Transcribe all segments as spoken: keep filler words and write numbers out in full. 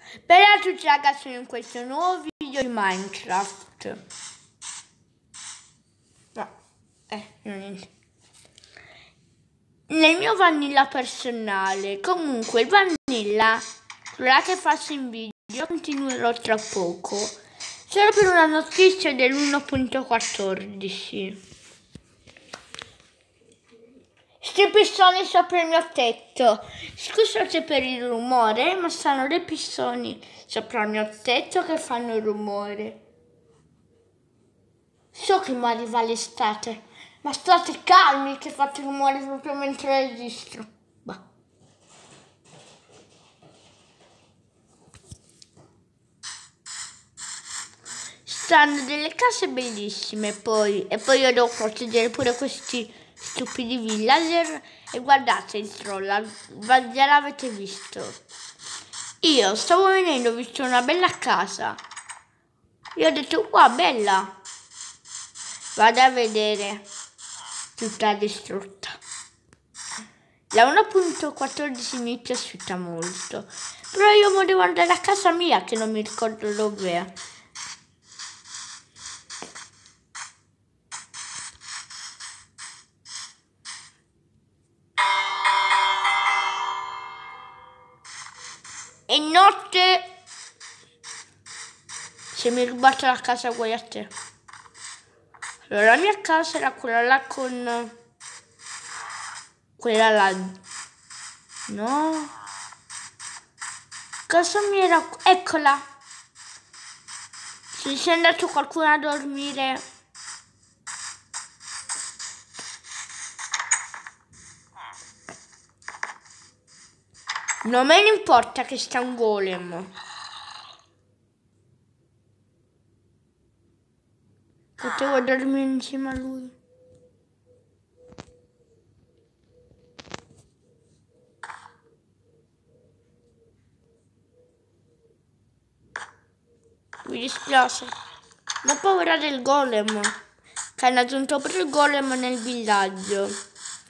Per a tutti ragazzi in questo nuovo video di Minecraft. No, eh, niente. Nel mio vanilla personale, comunque il vanilla, quella che faccio in video, continuerò tra poco. Solo per una notizia dell'uno punto quattordici. Sti pistoni sopra il mio tetto. Scusate per il rumore, ma stanno dei pistoni sopra il mio tetto che fanno rumore. So che mi arriva l'estate, ma state calmi che fate rumore proprio mentre registro. Bah. Stanno delle case bellissime poi, e poi io devo proteggere pure questi stupidi villager. E guardate il troll, già l'avete visto. Io stavo venendo, ho visto una bella casa. Io ho detto, wow, bella. Vado a vedere, tutta distrutta. La uno punto quattordici mi è piaciuta molto. Però io volevo andare a casa mia, che non mi ricordo dov'è. E notte, se mi rubate la casa guai a te. Allora, la mia casa era quella là con... Quella là... No? Casa mia era... Eccola! Se c'è andato qualcuno a dormire... Non me ne importa che sta un golem. Potevo dormire insieme a lui. Mi dispiace. Ma ho paura del golem. Che hanno aggiunto pure il golem nel villaggio.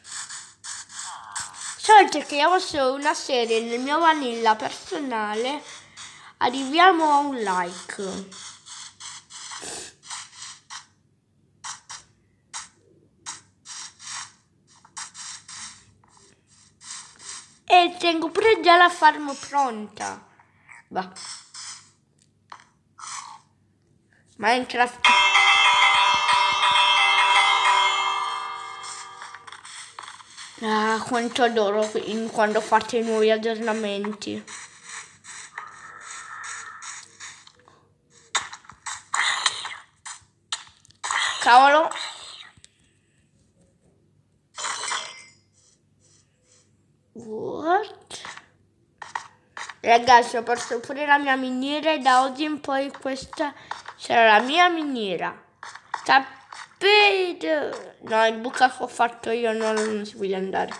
Sapete che io faccio una serie nel mio vanilla personale. Arriviamo a un like. E tengo pure già la farm pronta. Bah. Minecraft. Ah, quanto adoro in quando fate i nuovi aggiornamenti. Cavolo. What? Ragazzi, ho perso pure la mia miniera e da oggi in poi questa sarà la mia miniera. Capito? No, il buco che ho fatto io no, non si vuole andare.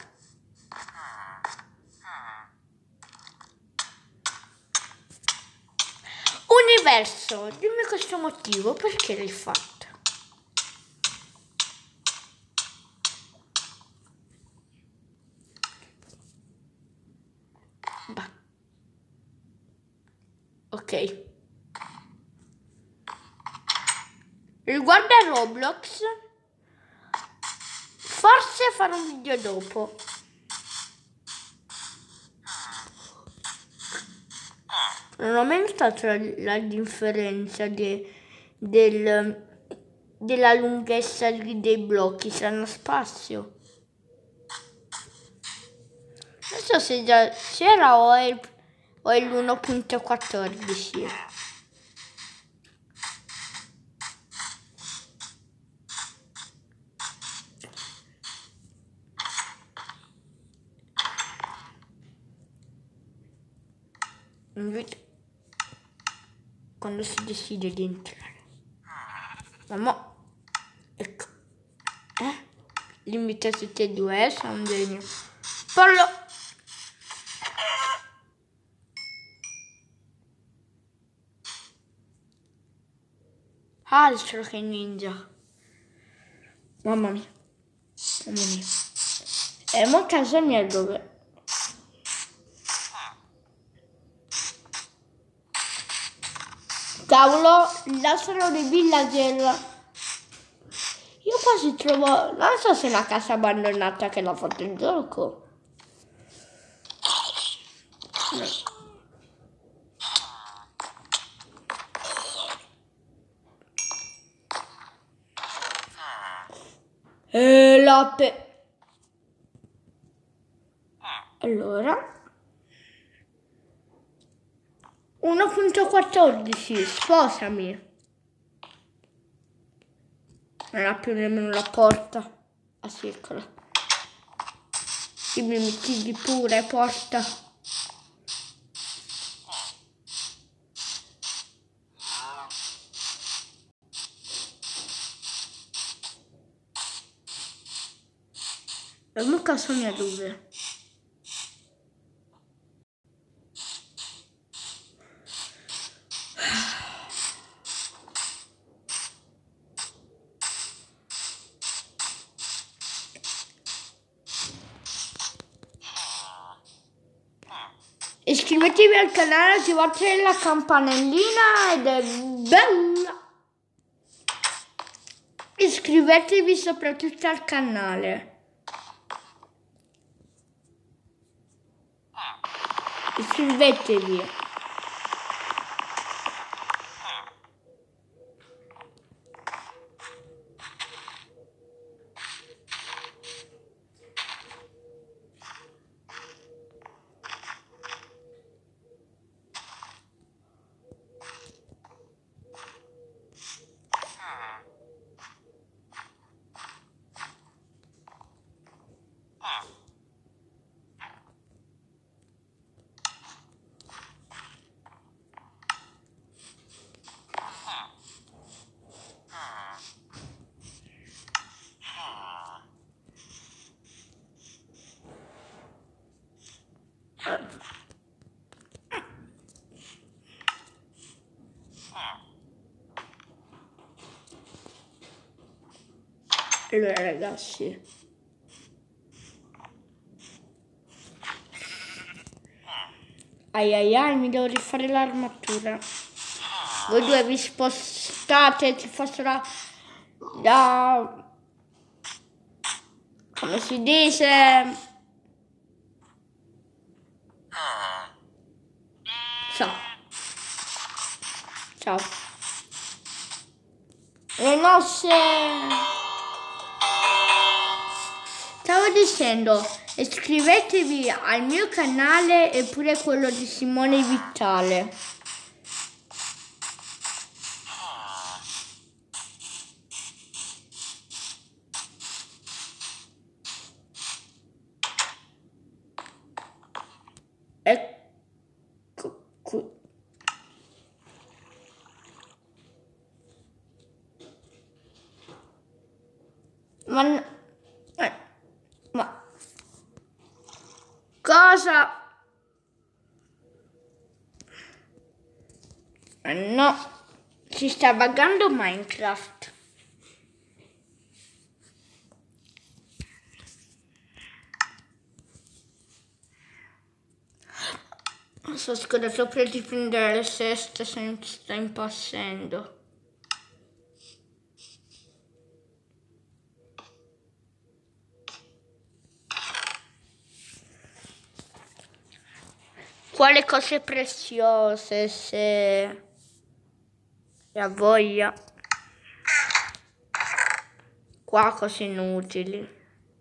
Universo, dimmi questo motivo, perché l'hai fatto? Bah. Ok. Riguardo a Roblox, forse farò un video dopo. Non ho mai notato la, la differenza de, del, della lunghezza dei blocchi, saranno spazio. Non so se già c'era o è, o è l'uno punto quattordici. Invece, quando si decide di entrare. Ma ecco. Eh? Li invito tutti e due, eh? Sono un genio. Parlo. Altro che ninja. Mamma mia. Mamma mia. E mo casa mia dove? Cavolo, là sono dei villager. Io quasi trovo... Non so se è una casa abbandonata che l'ha fatto il gioco. No. E latte. Allora. uno punto quattordici, sposami. Non ha più nemmeno la porta. Ah sì, eccola. Qui mi metti pure porta. La mucca sogna dove? Iscrivetevi al canale, attivate la campanellina ed è bella! Iscrivetevi soprattutto al canale. Iscrivetevi. Allora ragazzi, ai ai ai, mi devo rifare l'armatura. Voi due vi spostate, ti faccio la, la, come si dice? Ciao. Ciao. Le mosse. Stavo dicendo, iscrivetevi al mio canale e pure quello di Simone Vitale. Ecco qui. Ma, eh, ma cosa? No, si sta buggando Minecraft. Sono scordato sopra di prendere le seste, se non sta impazzendo. Quale cose preziose, se ha voglia. Qua cose inutili.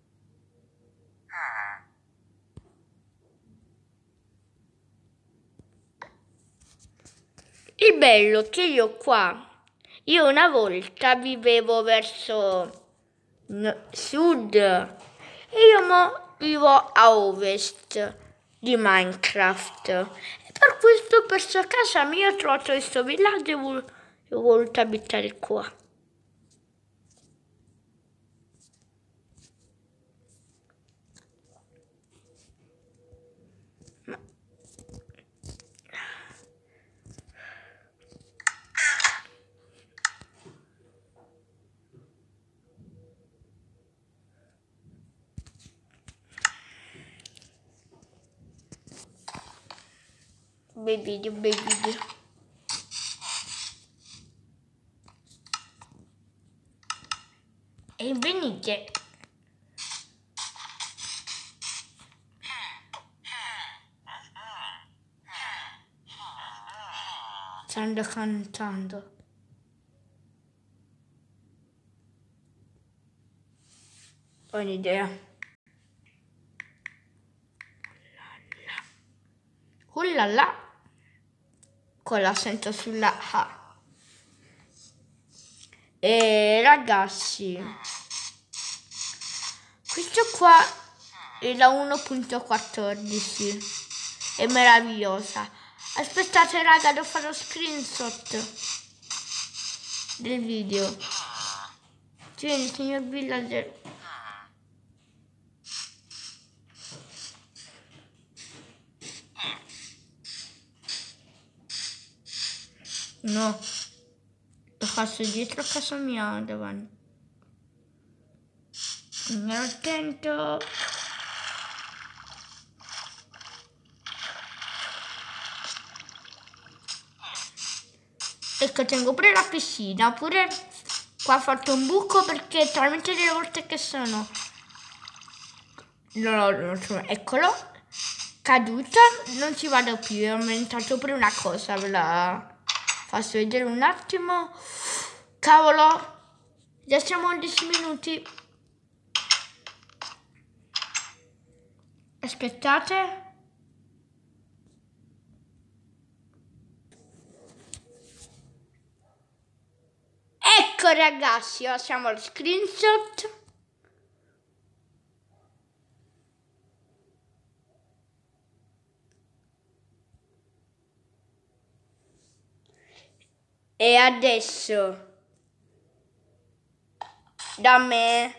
Il bello che io qua, io una volta vivevo verso sud e io mo vivo a ovest di Minecraft. E per questo, per sua casa mia, ho trovato questo villaggio e ho voluto abitare qua. Bei video, bei video. che stanno cantando. Ho un'idea. Ullala, con l'accento sulla A. E ragazzi, questo qua è la uno punto quattordici, è meravigliosa. Aspettate raga, devo fare lo screenshot del video. Tieni, signor Villager. No, lo faccio dietro a casa mia davanti. Non ero attento. Ecco, tengo pure la piscina, pure qua ho fatto un buco perché talmente delle volte che sono. No, no, no, eccolo, caduta, non ci vado più, ho aumentato pure una cosa, ve la faccio vedere un attimo. Cavolo, già siamo a undici minuti. Aspettate. Ecco ragazzi, facciamo lo screenshot. E adesso da me